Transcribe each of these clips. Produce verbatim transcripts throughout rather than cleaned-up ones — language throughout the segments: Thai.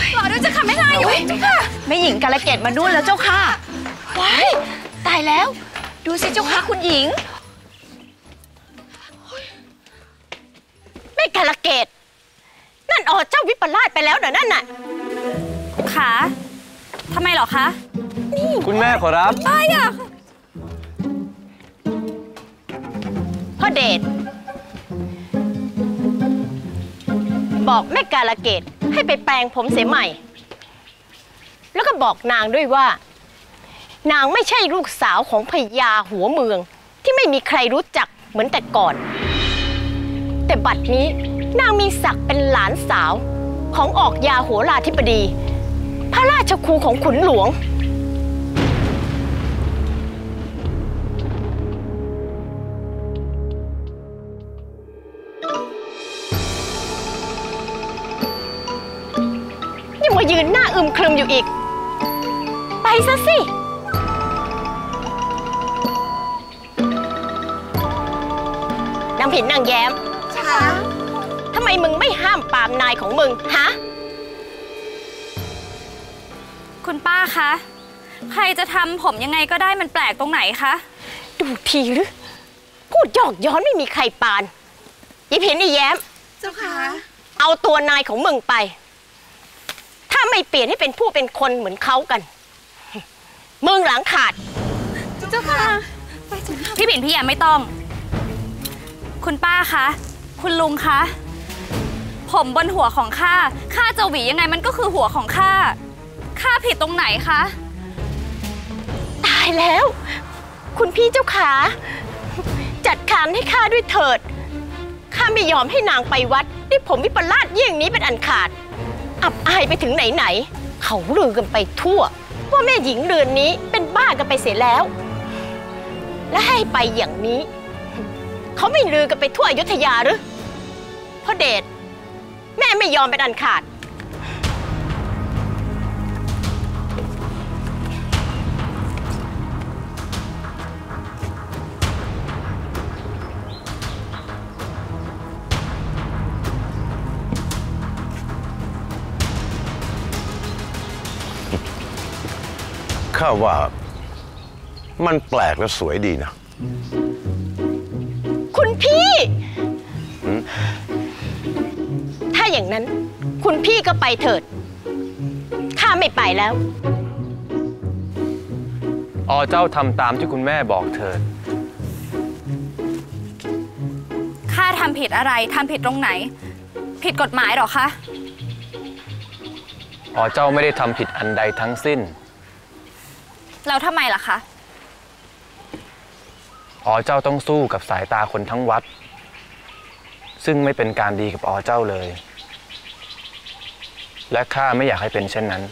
รอด้วยเจ้าค่ะแม่นายอยู่เจ้าค่ะแม่หญิงกาลเกตมานู่นแล้วเจ้าค่ะว้ายตายแล้วดูสิเจ้าค่ะคุณหญิงแม่กาลเกตนั่นอ๋อเจ้าวิปลาสไปแล้วเหรอนั่นน่ะค่ะทำไมหรอคะคุณแม่ขอรับไปอ่ะพ่อเดชบอกแม่กาลเกตให้ไปแปลงผมเสียใหม่แล้วก็บอกนางด้วยว่านางไม่ใช่ลูกสาวของพญาหัวเมืองที่ไม่มีใครรู้จักเหมือนแต่ก่อนแต่บัดนี้นางมีศักดิ์เป็นหลานสาวของออกยาโหราธิบดีพระราชครูของขุนหลวงยังมายืนหน้าอึมครึมอยู่อีกไปซะสินางผินนางแย้มค่ะทำไมมึงไม่ห้ามปามนายของมึงฮะคุณป้าคะใครจะทำผมยังไงก็ได้มันแปลกตรงไหนคะดูทีหรือพูดหยอกย้อนไม่มีใครปานยิผินอีแย้มเจ้าค่ะเอาตัวนายของมึงไปถ้าไม่เปลี่ยนให้เป็นผู้เป็นคนเหมือนเขากันมึงหลังขาดเจ้าค่ะพี่ผินพี่แย้มไม่ต้องคุณป้าคะคุณลุงคะผมบนหัวของข้าข้าจะหวียังไงมันก็คือหัวของข้าข้าผิดตรงไหนคะตายแล้วคุณพี่เจ้าขาจัดการให้ข้าด้วยเถิดข้าไม่ยอมให้นางไปวัดด้วยผมวิปลาสเยี่ยงนี้เป็นอันขาดอับอายไปถึงไหนๆเขาลือกันไปทั่วว่าแม่หญิงเรือนนี้เป็นบ้ากันไปเสียแล้วและให้ไปอย่างนี้เขาไม่ลือกันไปทั่วอยุธยาหรือพ่อเดชแม่ไม่ยอมเป็นอันขาดข้าว่ามันแปลกและสวยดีนะคุณพี่ถ้าอย่างนั้นคุณพี่ก็ไปเถิดข้าไม่ไปแล้วอ๋อเจ้าทำตามที่คุณแม่บอกเถิดข้าทำผิดอะไรทำผิดตรงไหนผิดกฎหมายหรอคะอ๋อเจ้าไม่ได้ทำผิดอันใดทั้งสิ้นแล้วทำไมล่ะคะอ๋อเจ้าต้องสู้กับสายตาคนทั้งวัดซึ่งไม่เป็นการดีกับอ๋อเจ้าเลยและข้าไม่อยากให้เป็นเช่นนั้น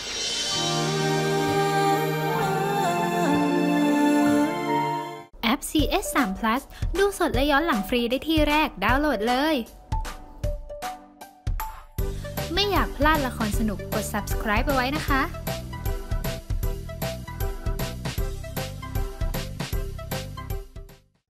แอป ซี เอส สาม พลัส ดูสดและย้อนหลังฟรีได้ที่แรกดาวน์โหลดเลยไม่อยากพลาดละครสนุกกด ซับสไครบ์ เอาไว้นะคะ